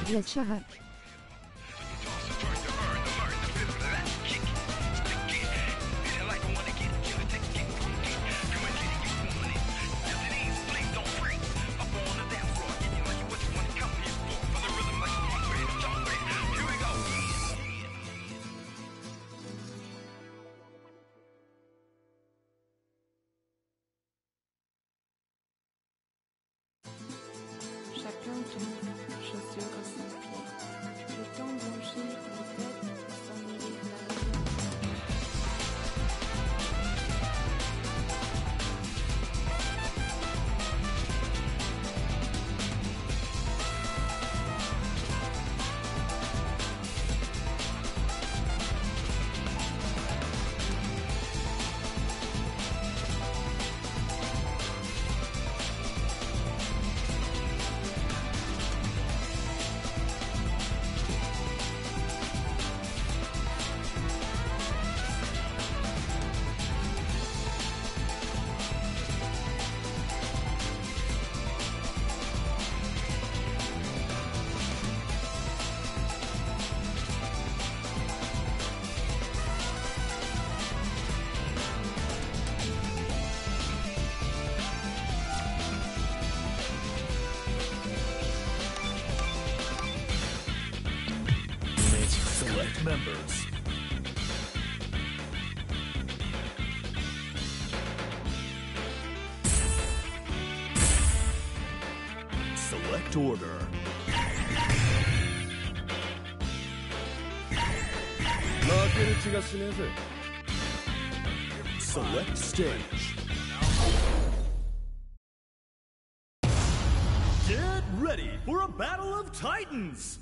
Jet Chirac. Chacun tombe, chaussures sans pied. Le temps blanchit les têtes, s'ennuie la raison. Select members. Select order. Select stage. Get ready for a battle of titans!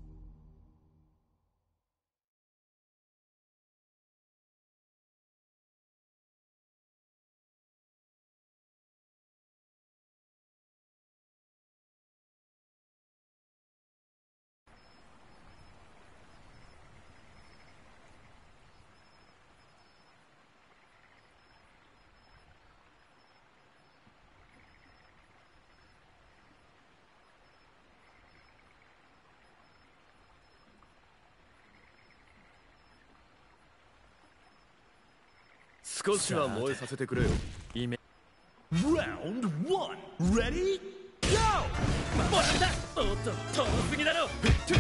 Round 1 Ready Go! もらったおっと遠すぎだろ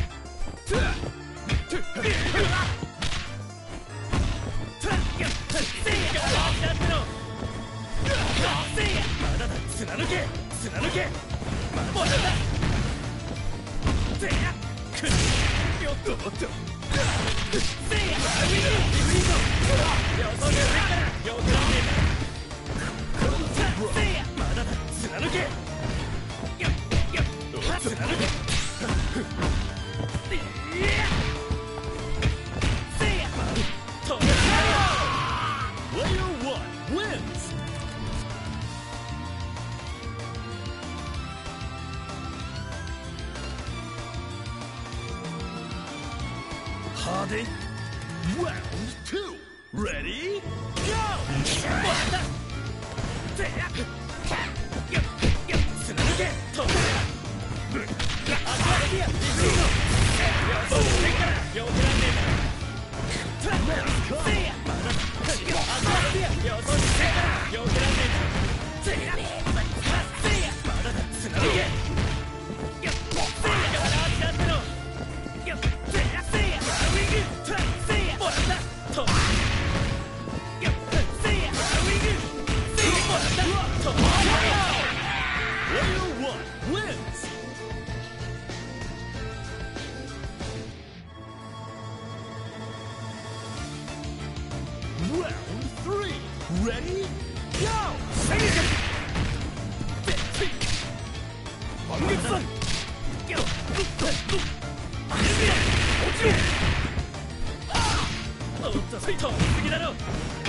まだだ貫け貫けもらったせやくよっとおっとせやよそで上からよくらんねせやまだだ貫けよっよっ貫けせや止める Player 1 wins! Hardy, round 2 Ready Go! もらったせやよっよっ貫け止めるあたりやよそで上からよくらんねえだせやまだだあたりやよそで上からよくらんねえだせやせやまだだ貫けよっせやあたってのよっせやせやウィングせやもらった止めるよっせやウィングせやもらった止める Player 1 wins! Round 3 Ready Go! 満月さんよっおっと遠すぎだろ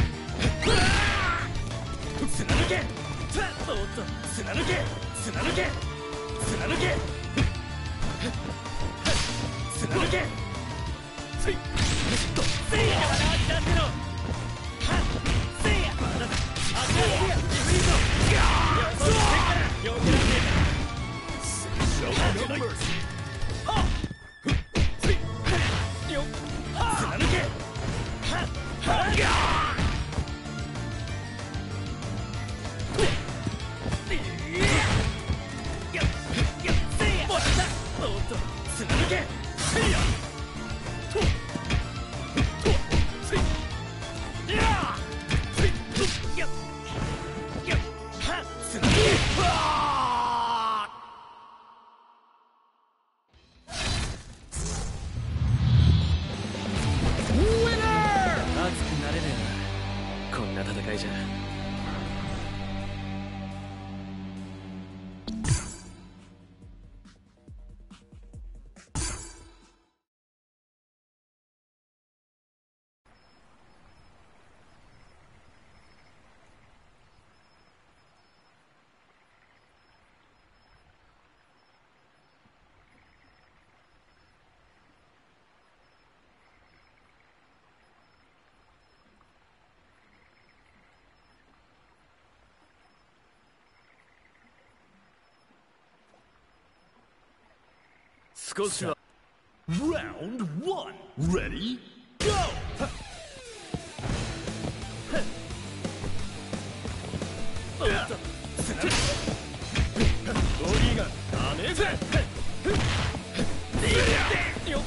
貫けおっと貫け貫け貫け貫けせいせいやなんてのせいやまだだあたりやリフリートよそでからよけらんねえだ Show no mercy! 少しは Round 1. Ready? Go! おっとつなぐボディガンダメージよっ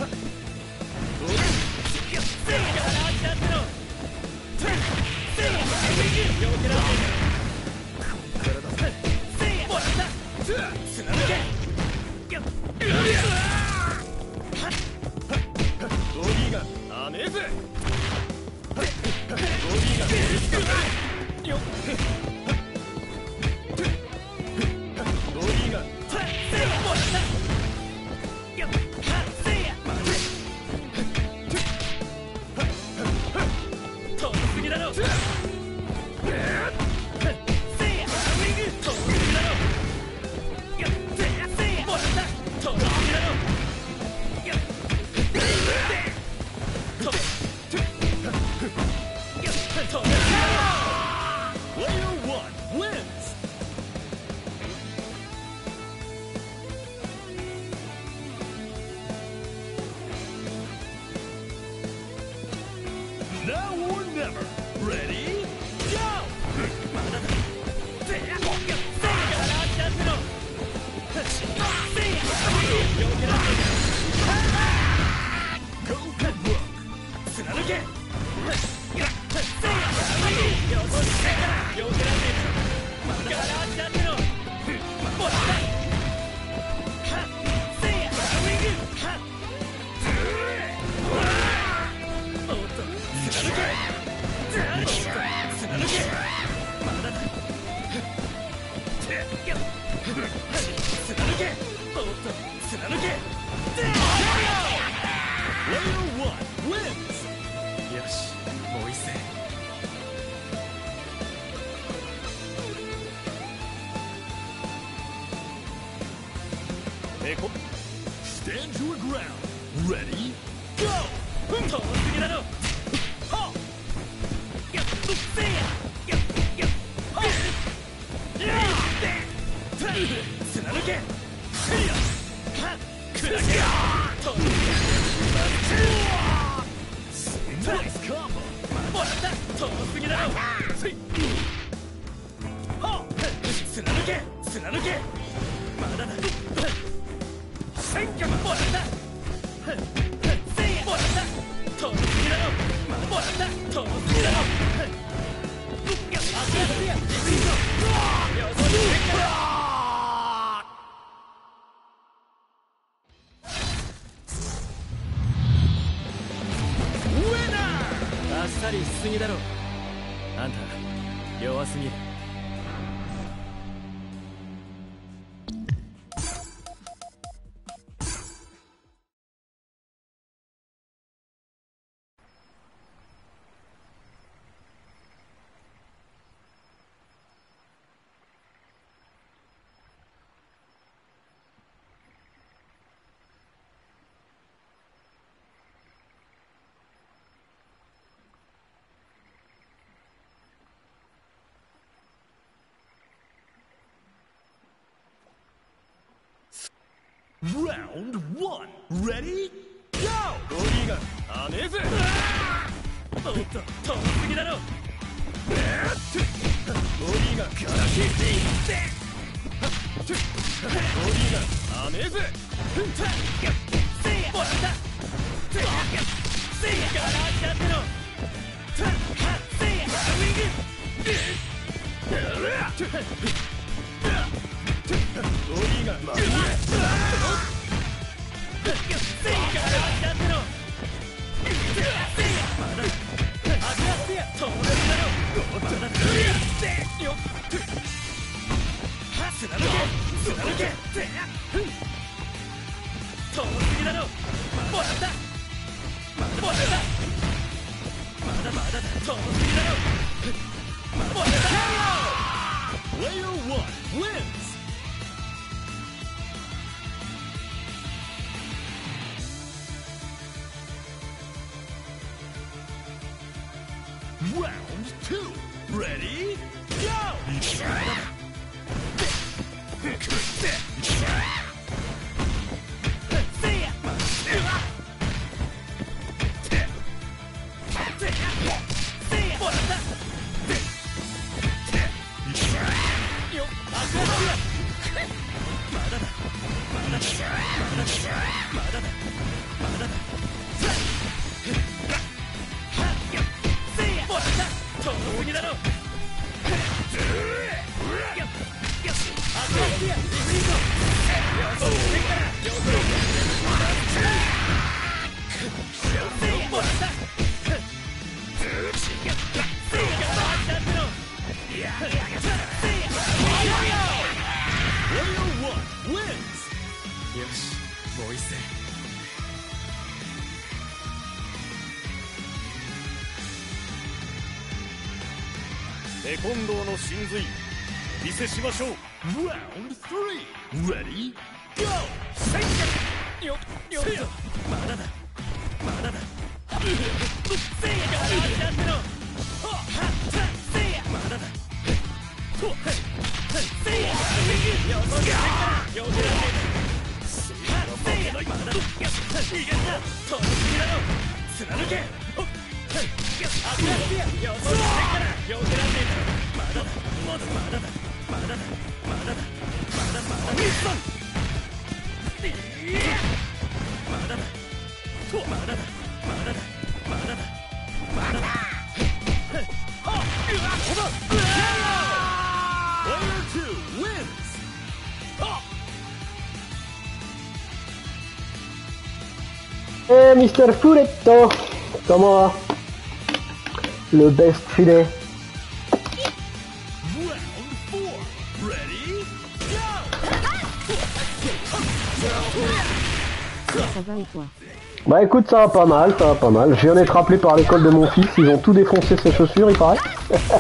せいガラーチャンネルせいよけられこっからだせいもらったつなげボディガンダメージボディガンよっボディガンせいもらったよっせいや遠すぎだろせいや遠すぎだろよっせいやもらった遠すぎだろよっ遠すぎだろ Player 1 wins! Now or never. Ready? Go! まだだせいやよっせいやラーチャンネルせいやよけられ Go for broke! 貫けせいやよこせからよけられガラーチャンネルもらったはっせいやはっおっと貫け貫けまだだ貫けおっと貫け Player 1 wins! よしもう一戦 Stand your ground. Ready? Go! 遠すぎだろはっやっせいややっやっはっやっ貫けせいやはっ砕けと Nice combo! もらった遠すぎだろせいはっ貫け貫けまだだ戦脚もらったせいやもらった遠すぎだろもらった遠すぎだろやっ足がや行くぞよそに戦脚 あっさりしすぎだろあんた弱すぎる Round 1. Ready? Go! ボディガンアメーズおっと遠すぎだろボディガンガラキボディガンアメーズせいやもらったせいやせいやガラーチャンネルせいやウィングボディガンせいやガラーチャンネルせいやまだ足がせいや遠すぎだろまだせいよは貫け貫けせいや遠すぎだろもらったもらったまだまだだ遠すぎだろもらった Player 1 wins! Round 2. Ready? Go! テコンドーの真髄見せしましょう。 Round 3 Ready Go よっまだだまだだせいやがなんだろせいやまだだとせいやよそせいからよけられせいやまだだ逃げたと逃げだろ貫けよそせいからよけられまだだまだだまだだまだだまだミストンまだだとまだだまだだまだだまだだうわほば Player 2 wins. Mister Furetto, comment va? Le best filet. Round 4 Ready Go. Ça va et toi? Bah écoute, ça va pas mal, ça va pas mal. Je viens d'être appelé par l'école de mon fils, ils ont tout défoncé ses chaussures, il paraît.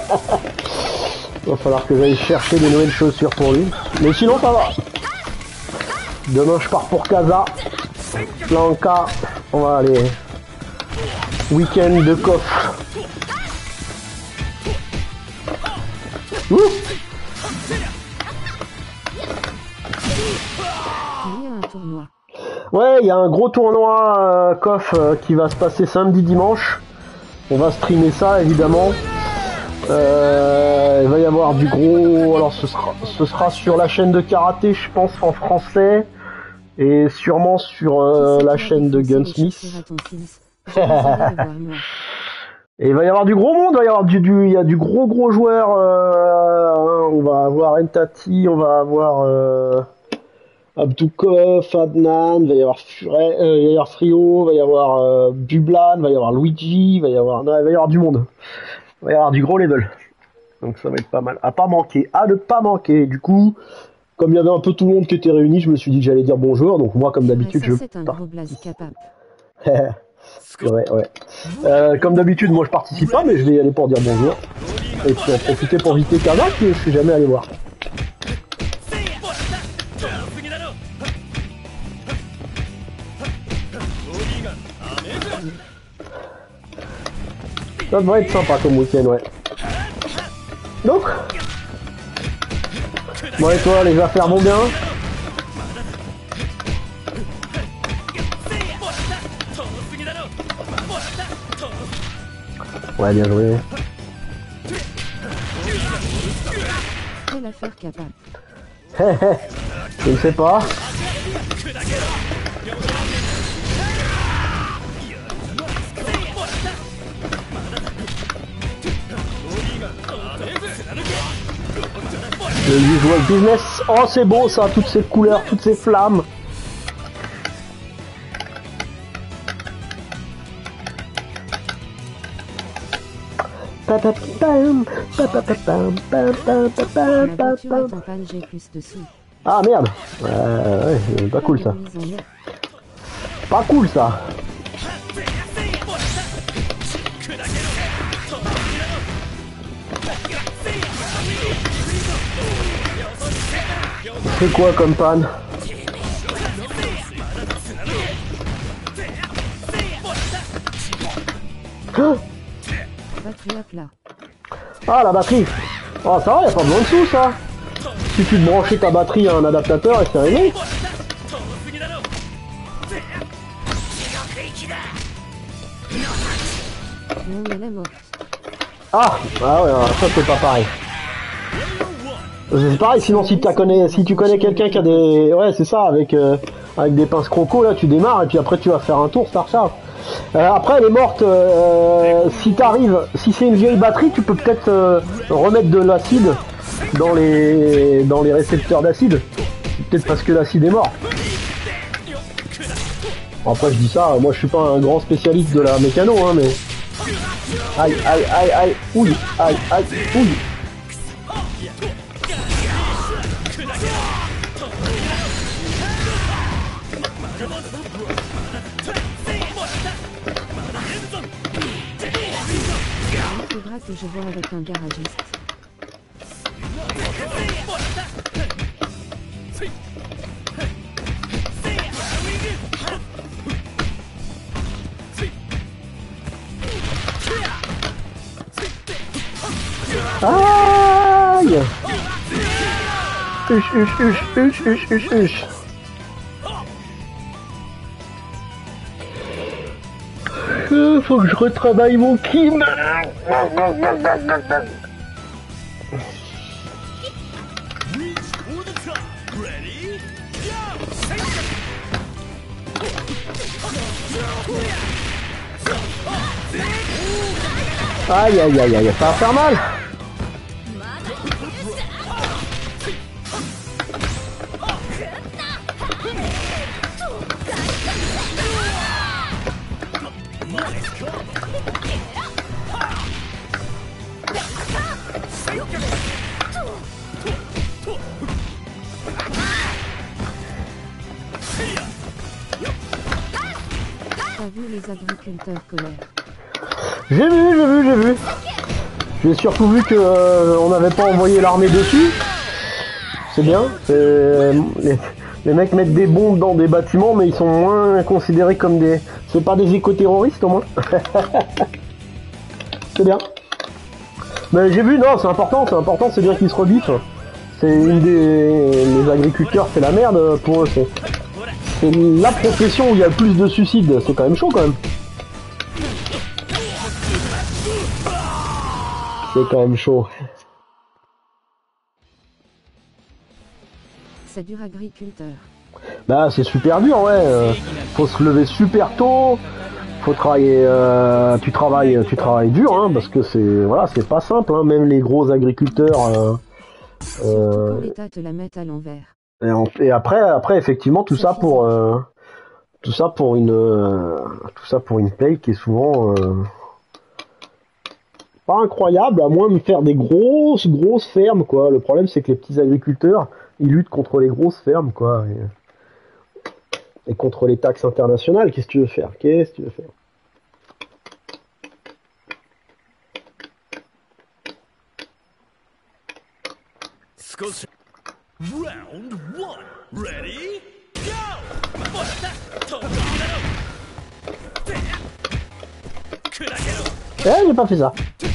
Il va falloir que j'aille chercher des nouvelles chaussures pour lui. Mais sinon ça va. Demain je pars pour Casa. Lanka, on va aller. Week-end de coffre. Ouh. Il y a un tournoi. Ouais, il y a un gros tournoi KOF qui va se passer samedi dimanche. On va streamer ça évidemment. Il va y avoir du gros. Alors ce sera sur la chaîne de karaté, je pense, en français, et sûrement sur la chaîne de Gunsmith. Et il va y avoir du gros monde, il va y avoir il y a du gros joueur. On va avoir Entati, on va avoir Abdukov, Adnan, il va y avoir Frio, il va y avoir Bublan, il va y avoir Luigi, il va y avoir du monde. Il va y avoir du gros level. Donc ça va être pas mal. À ne pas manquer. Du coup, comme il y avait un peu tout le monde qui était réuni, je me suis dit que j'allais dire bonjour. Donc moi, comme d'habitude, c'est un gros blaze capable. Ouais. Comme d'habitude, moi je participe pas, mais je vais y aller pour dire bonjour. Et puis en profiter pour inviter Kana, que je suis jamais allé voir. Ça devrait être sympa comme week-end, ouais. Donc, bon et toi, les affaires vont bien? Ouais, bien joué. Quelle affaire capable? Je ne sais pas. Le usual business. Oh, c'est beau ça, toutes ces couleurs, toutes ces flammes. Ma voiture est en panne, j'ai plus de sous. Ah merde. Ouais, c'est pas cool ça. Pas cool ça. C'est quoi comme panne? Batterie à plat. Ah, la batterie. Oh, ça va, y a pas besoin de sous ça. Suffit de brancher ta batterie à un adaptateur et c'est réglé. Non, elle est morte. Ah ouais, alors ça c'est pas pareil. C'est pareil, sinon si tu connais quelqu'un qui a des... Ouais, c'est ça, avec des pinces croco, là, tu démarres, et puis après tu vas faire un tour, ça recharge. Après, elle est morte, si t'arrives, si c'est une vieille batterie, tu peux peut-être remettre de l'acide dans les récepteurs d'acide. Peut-être parce que l'acide est mort. Après, je dis ça, moi je suis pas un grand spécialiste de la mécano, hein, mais... Aïe, aïe, aïe, aïe, ouille, aïe, aïe, ouille. Il faudra que je vois avec un garagiste. Aïe. Huch, huch, huch, huch, huch, huch, huch. Faut que je retravaille mon kim. Aïe aïe aïe aïe, ça va faire mal. T'as vu les agriculteurs colères? J'ai vu. J'ai surtout vu que on n'avait pas envoyé l'armée dessus. C'est bien. Les mecs mettent des bombes dans des bâtiments, mais ils sont moins considérés comme des... C'est pas des éco-terroristes au moins. C'est bien. Mais j'ai vu, non, c'est important, c'est bien qu'ils se rebiffent. C'est une des... Les agriculteurs, c'est la merde pour eux. C'est la profession où il y a le plus de suicides. C'est quand même chaud quand même. C'est quand même chaud. C'est dur agriculteur. Bah c'est super dur, ouais. Faut se lever super tôt. Faut travailler. Tu travailles dur, hein, parce que c'est pas simple, hein, même les gros agriculteurs. Surtout quand l'État te la met à l'envers. Et après effectivement tout ça pour une paye qui est souvent pas incroyable, à moins de faire des grosses fermes, quoi. Le problème c'est que les petits agriculteurs ils luttent contre les grosses fermes, quoi, et contre les taxes internationales. Qu'est-ce que tu veux faire? Round 1. Ready? Go! J'ai pas fait ça.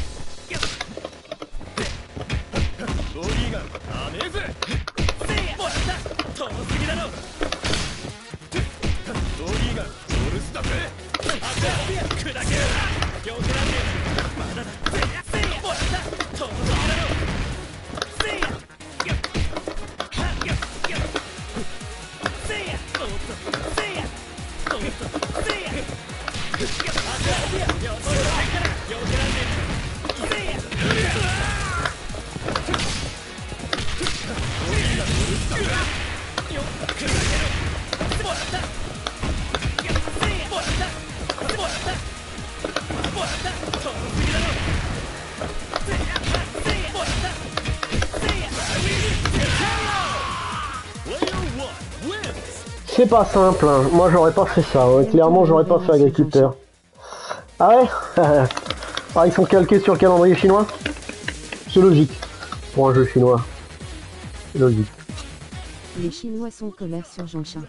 C'est pas simple, hein. Moi j'aurais pas fait ça, ouais. Clairement j'aurais pas fait agriculteur. Ah ouais. Ah, ils sont calqués sur le calendrier chinois. C'est logique, pour un jeu chinois. C'est logique. Les Chinois sont colères sur Jean-Chat.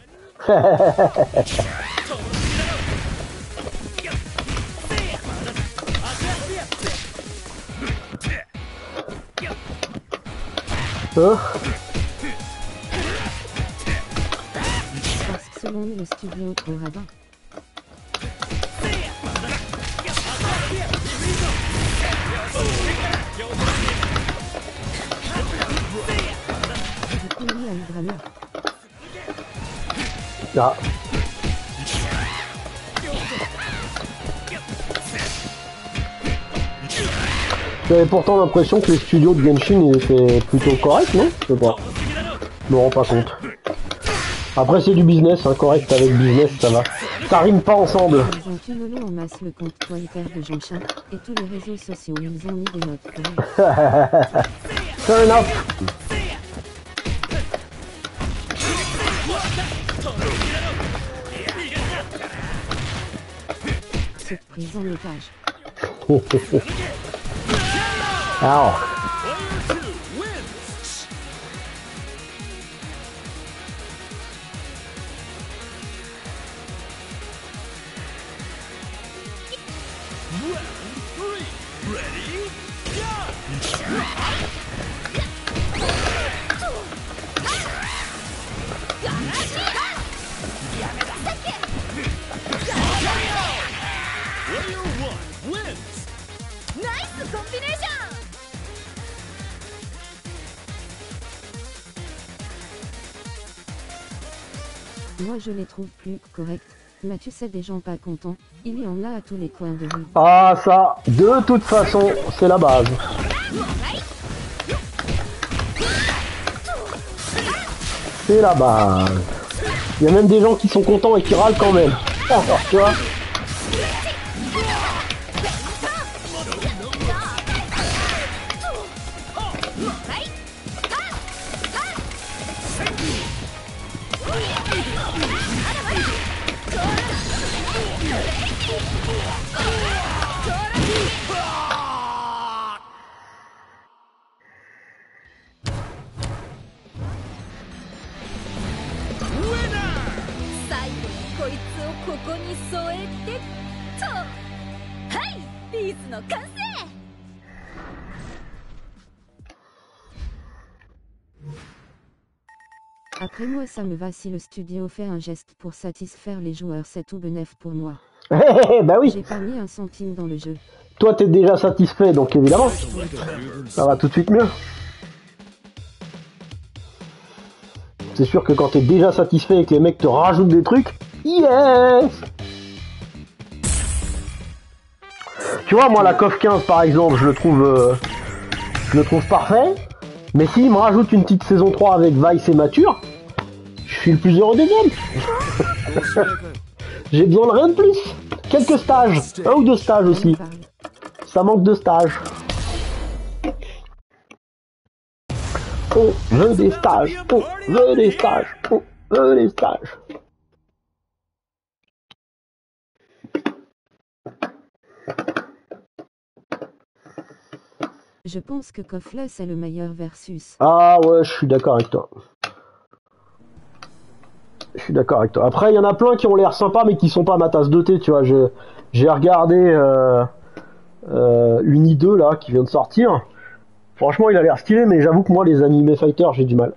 Oh. Parce que selon nous, le studio est trop radin. Hydrana. Ah. J'avais pourtant l'impression que les studios de Genshin étaient plutôt corrects, non? Je sais pas. Je me rends pas compte. Après c'est du business, hein, correct avec business, ça va. Ça rime pas ensemble. Ils ont cumulé en masse le compte Twitter de Jean-Chat et tous les réseaux sociaux. Ils ont mis des notes correctes. Fair enough. Surprise en étage. Alors. Moi je les trouve plus corrects. Mais tu sais des gens pas contents, il y en a à tous les coins de rue. Ah ça, de toute façon, c'est la base. C'est la base. Il y a même des gens qui sont contents et qui râlent quand même. Alors, tu vois. Après moi ça me va si le studio fait un geste pour satisfaire les joueurs, c'est tout bénef pour moi. Bah oui, J'ai pas mis un centime dans le jeu. toi t'es déjà satisfait, donc évidemment, ça va tout de suite mieux. C'est sûr que quand t'es déjà satisfait et que les mecs te rajoutent des trucs, yes. Tu vois, moi la KOF 15 par exemple, je le trouve parfait. Mais s'il me rajoute une petite saison 3 avec Vice et Mature, je suis le plus heureux des hommes. J'ai besoin de rien de plus. Quelques stages, un ou deux stages aussi. Ça manque de stages. On veut des stages, on veut des stages, on veut des stages. Je pense que Kofless est le meilleur versus. Ah ouais, je suis d'accord avec toi. Je suis d'accord avec toi. Après, il y en a plein qui ont l'air sympas, mais qui sont pas ma tasse de thé, tu vois. J'ai regardé Uni 2, là, qui vient de sortir. Franchement, il a l'air stylé, mais j'avoue que moi, les animés fighters, j'ai du mal.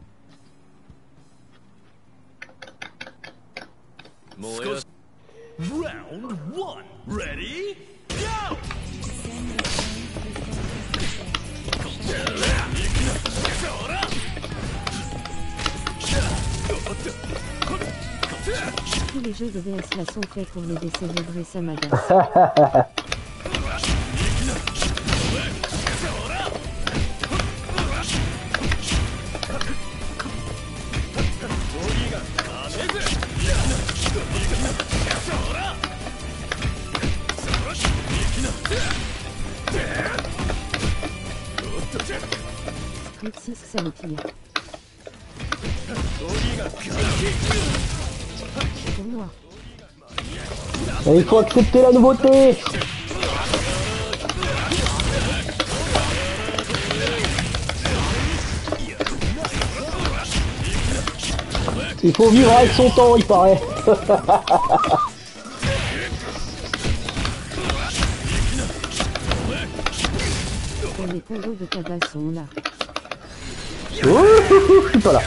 Round 1, ready, go! Tous les jeux de DS là sont faits pour les décélébrer, ça m'agace. Street 6 c'est le pire. Pour moi. Et il faut accepter la nouveauté. Il faut vivre avec son temps, il paraît. Et les combos de tabac sont là. Je suis pas là.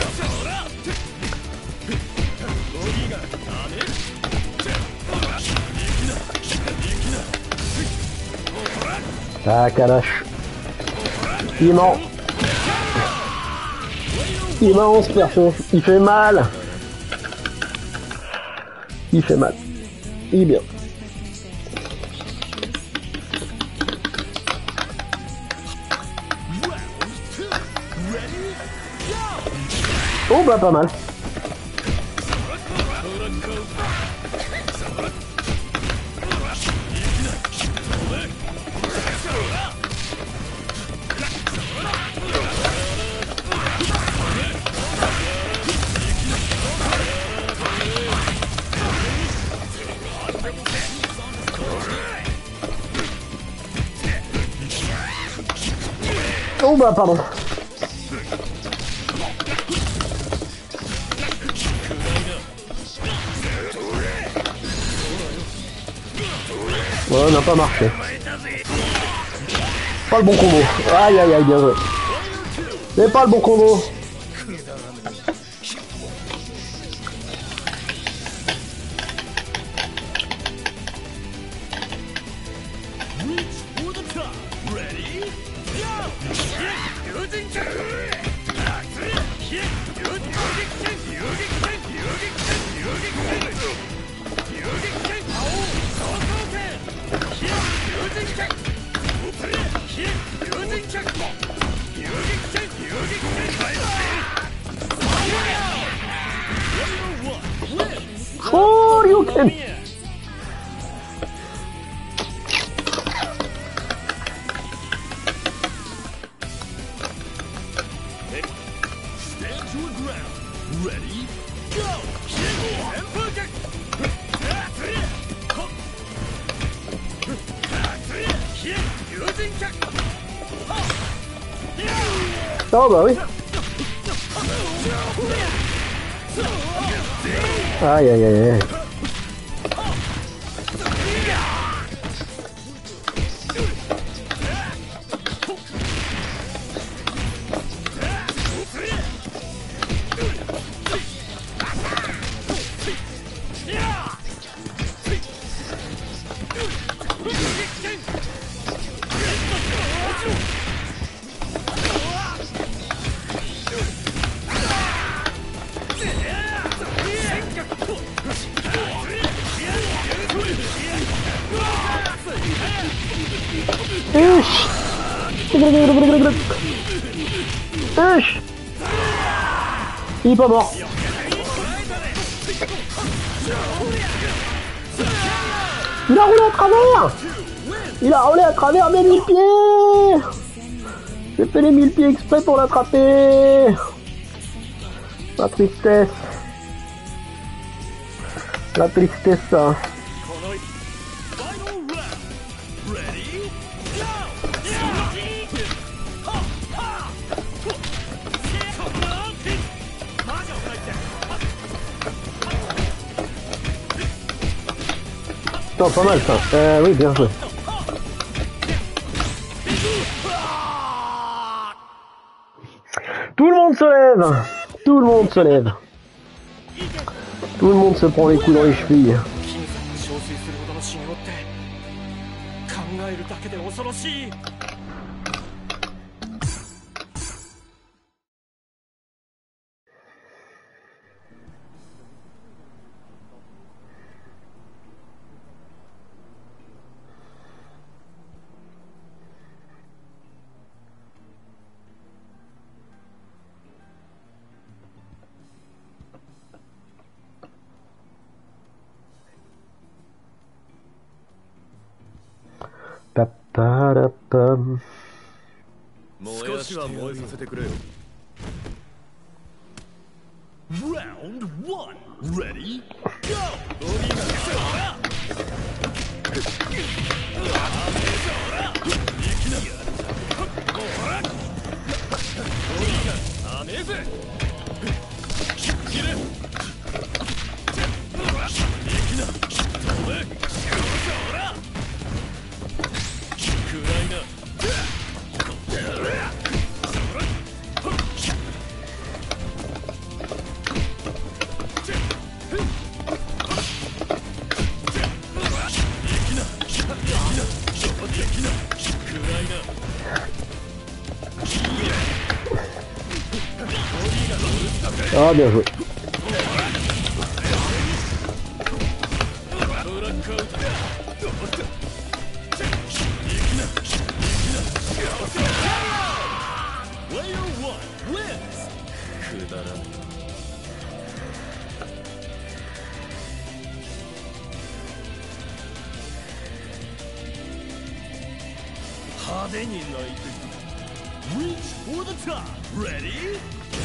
Ah, Kalash. Il ment. Il est marrant ce perso. Il fait mal. Il fait mal. Il est bien. Oh bah pas mal. Oh bah pardon. Ouais, on n'a pas marché. Pas le bon combo. Aïe aïe aïe, bien joué. C'est pas le bon combo. Oh, Ryuken. Oh bah oui. Aïe aïe aïe aïe. Il est pas mort. Il a roulé à travers. Il a roulé à travers mes 1000 pieds. J'ai fait les 1000 pieds exprès pour l'attraper. La tristesse. La tristesse. Non, pas mal ça. Oui, bien joué. Tout le monde se lève. Tout le monde se lève. Tout le monde se prend les coups dans les chevilles. Paparapam. 少しは燃えさせてくれよ。Round 1 Ready Go ボディが消せよ。 Ah, bien joué. Reach for the top. Ready?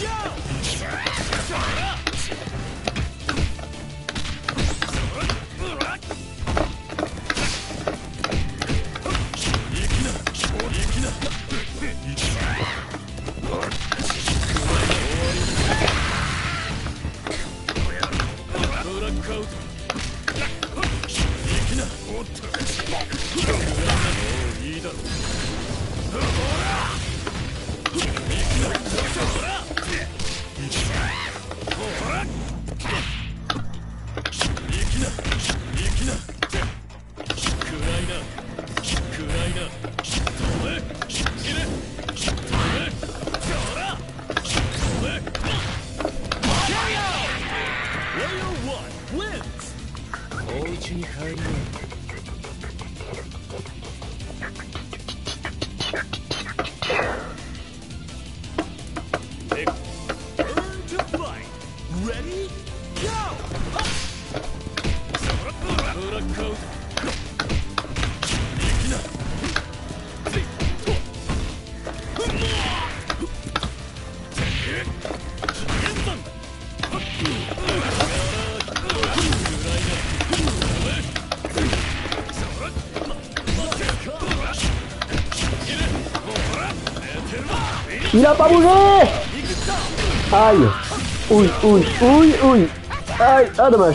Il a pas bougé. Aïe. Ouille, ouille, ouille, ouille. Aïe, ah dommage.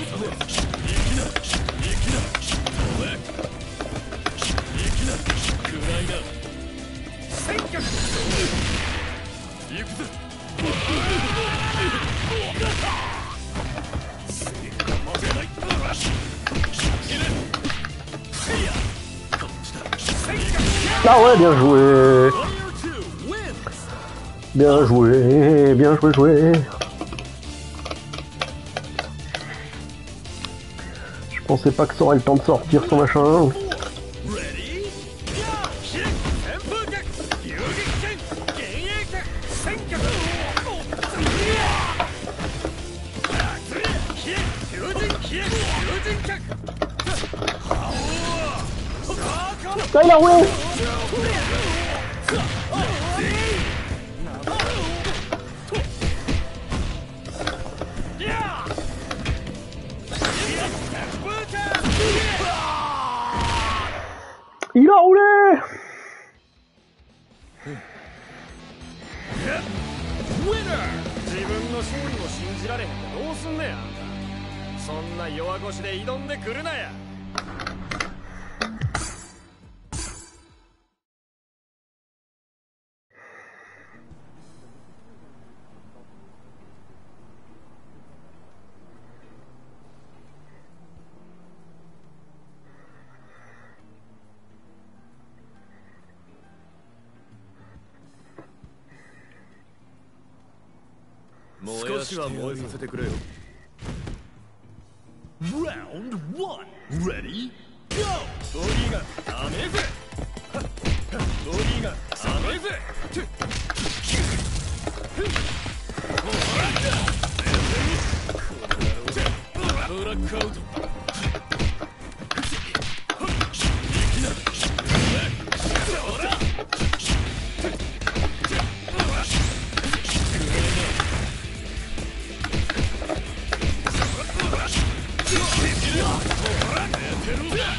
Ah ouais, bien joué. Bien joué, bien joué, joué. Je pensais pas que ça aurait le temps de sortir son machin. Ça il a roulé. Il a roulé. Winner! 自分の勝利も信じられへんってどうすんねや。そんな弱腰で挑んでくるなや。少しは燃えさせてくれよ。Round 1 Ready? Go! ドリーがダメぜ。ドリーがダメぜ。ブラックアウト。Yeah!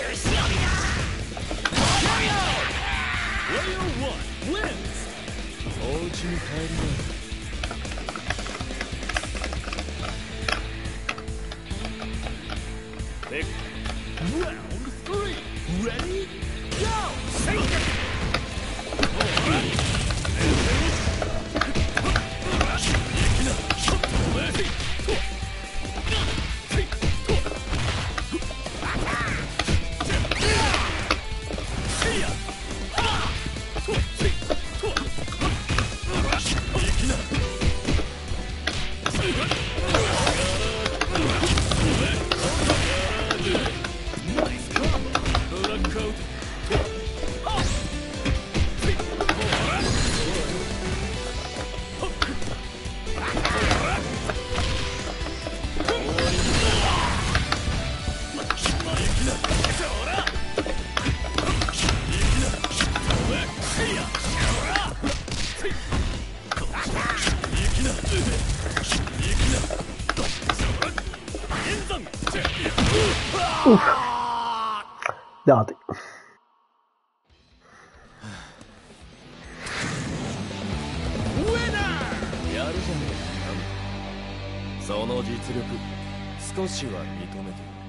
Warrior 1 wins! お家に帰りな。Round 3 Ready? Go! Nice combo! Blood coat. Ouf. Bien raté. やるじゃねえか。その実力少しは認めてる。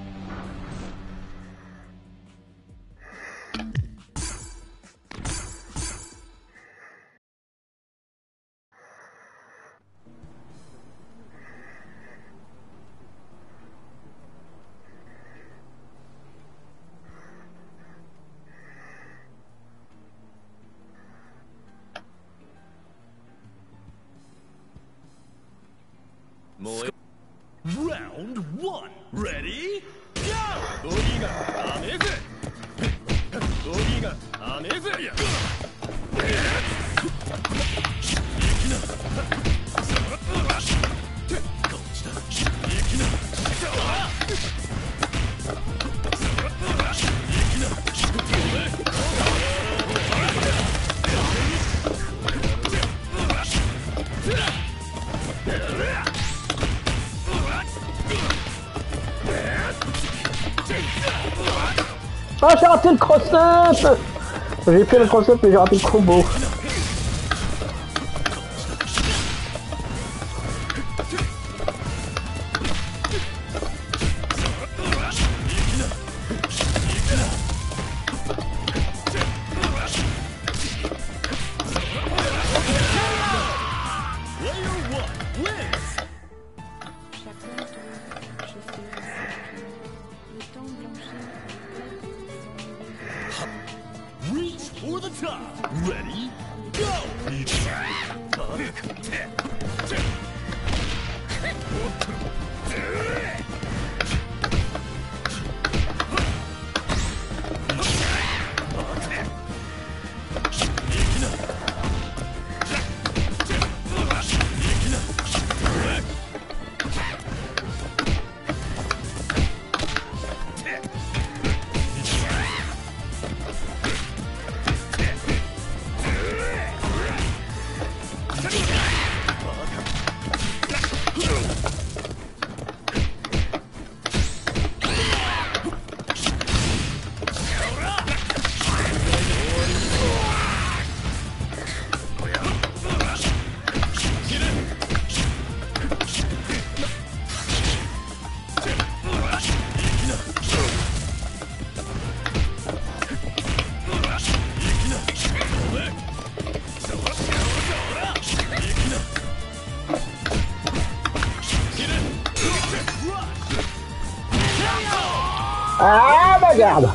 もうRound 1 Ready? Go! ボディがアメーズボディがアメーズ Ah, j'ai raté le cross-up. J'ai fait le cross-up mais j'ai raté le combo. Chacun tourne, je fais le circuit. Le temps blanchit, les têtes sont Reach for the top. Ready? Go! Ah, bagarre.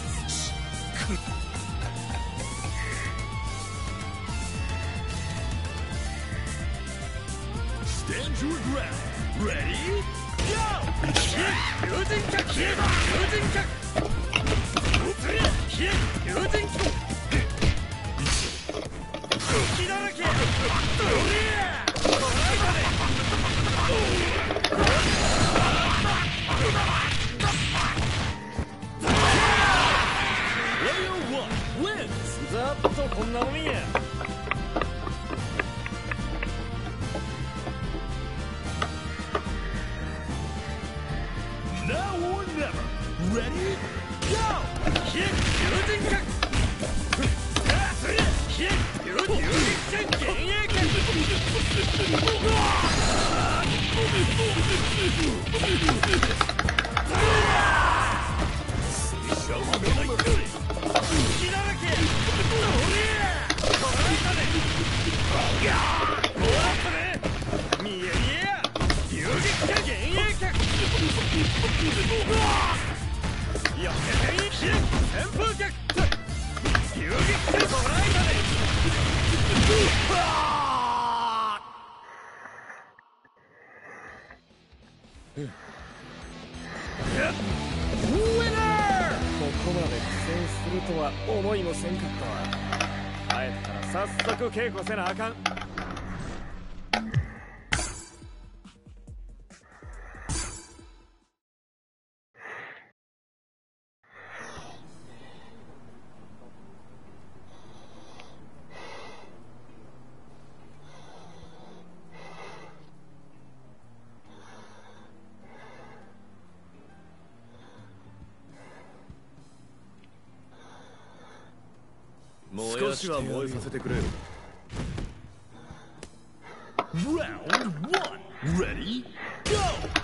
Stand your ground. Ready? Go! Using kick! Using kick! Using kick! 隙だらけ！Warrior 1 wins! ざっとこんなもんや。Now or never. Ready? 思いもせんかったわ。帰ったら早速稽古せなあかん。少しは燃えさせてくれよ。 Round 1 Ready Go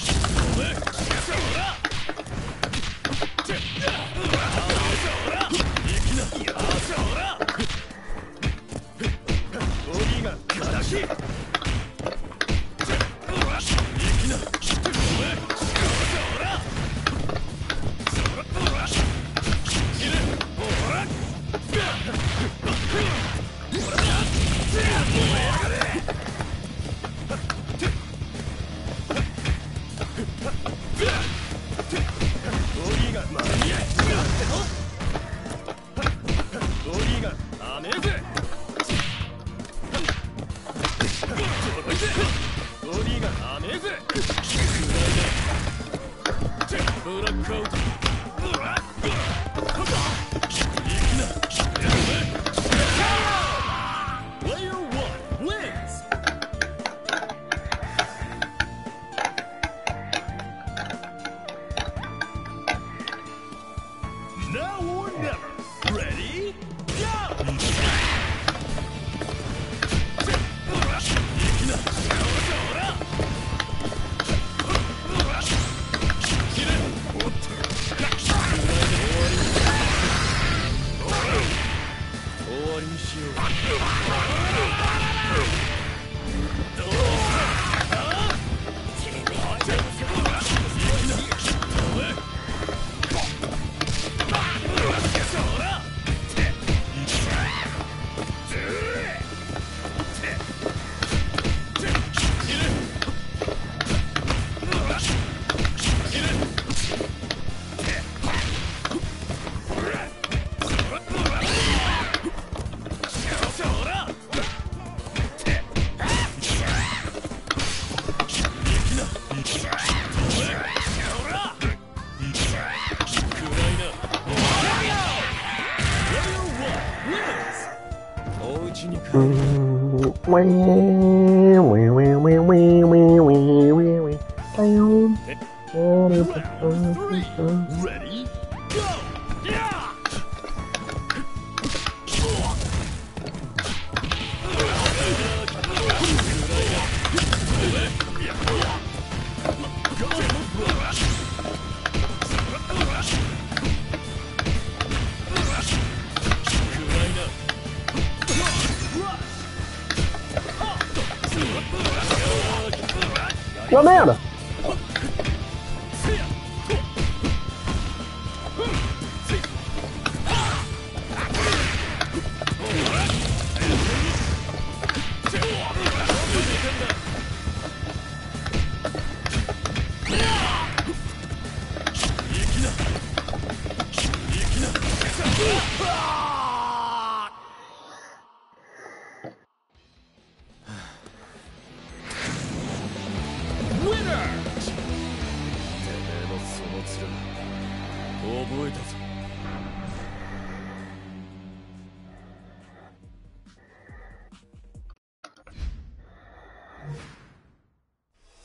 Oh merde!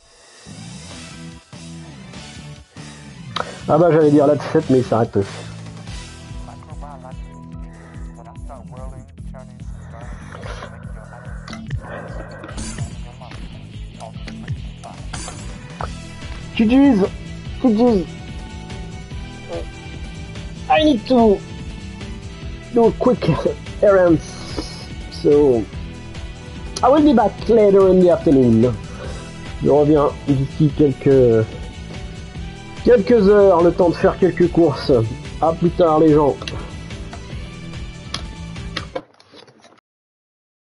Ah bah j'allais dire la 7 mais il s'arrête. GG's. GG's. I need to do a quick errands. So I will be back later in the afternoon. Je reviens d'ici quelques heures, le temps de faire quelques courses. À plus tard les gens.